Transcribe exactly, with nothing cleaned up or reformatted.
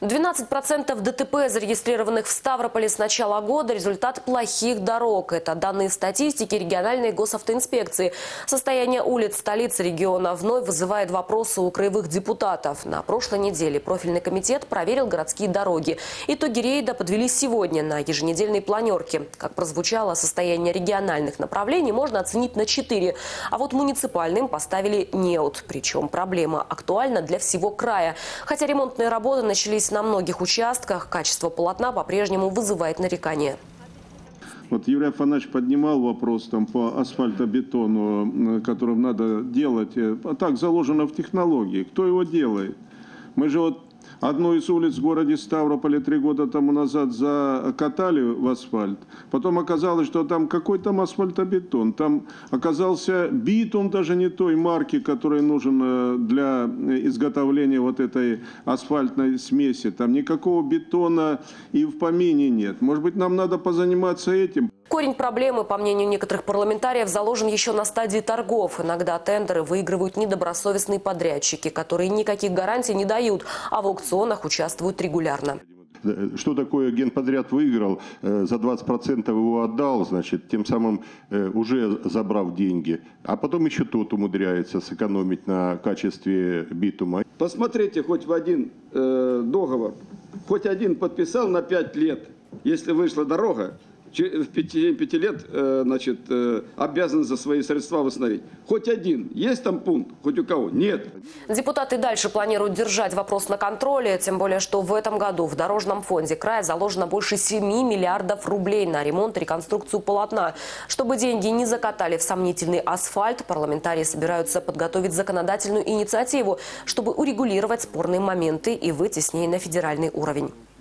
двенадцать процентов ДТП, зарегистрированных в Ставрополе с начала года, результат плохих дорог. Это данные статистики региональной госавтоинспекции. Состояние улиц столицы региона вновь вызывает вопросы у краевых депутатов. На прошлой неделе профильный комитет проверил городские дороги. Итоги рейда подвели сегодня на еженедельной планерке. Как прозвучало, состояние региональных направлений можно оценить на четыре. А вот муниципальным поставили неуд. Причем проблема актуальна для всего края. Хотя ремонтные работы начались на многих участках, качество полотна по-прежнему вызывает нарекания. Вот Юрий Афанасьевич поднимал вопрос там, по асфальтобетону, которым надо делать. А так заложено в технологии. Кто его делает? Мы же вот одну из улиц в городе Ставрополе три года тому назад закатали в асфальт. Потом оказалось, что там какой там асфальтобетон. Там оказался битум даже не той марки, который нужен для изготовления вот этой асфальтной смеси. Там никакого бетона и в помине нет. Может быть, нам надо позаниматься этим? Корень проблемы, по мнению некоторых парламентариев, заложен еще на стадии торгов. Иногда тендеры выигрывают недобросовестные подрядчики, которые никаких гарантий не дают, а в аукционах участвуют регулярно. Что такое генподряд выиграл, за двадцать процентов его отдал, значит, тем самым уже забрав деньги. А потом еще тот умудряется сэкономить на качестве битума. Посмотрите хоть в один э, договор, хоть один подписал на пять лет, если вышла дорога. В пяти, пяти лет значит, обязан за свои средства восстановить. Хоть один. Есть там пункт? Хоть у кого? Нет. Депутаты дальше планируют держать вопрос на контроле. Тем более, что в этом году в дорожном фонде края заложено больше семи миллиардов рублей на ремонт и реконструкцию полотна. Чтобы деньги не закатали в сомнительный асфальт, парламентарии собираются подготовить законодательную инициативу, чтобы урегулировать спорные моменты и выйти с ней на федеральный уровень.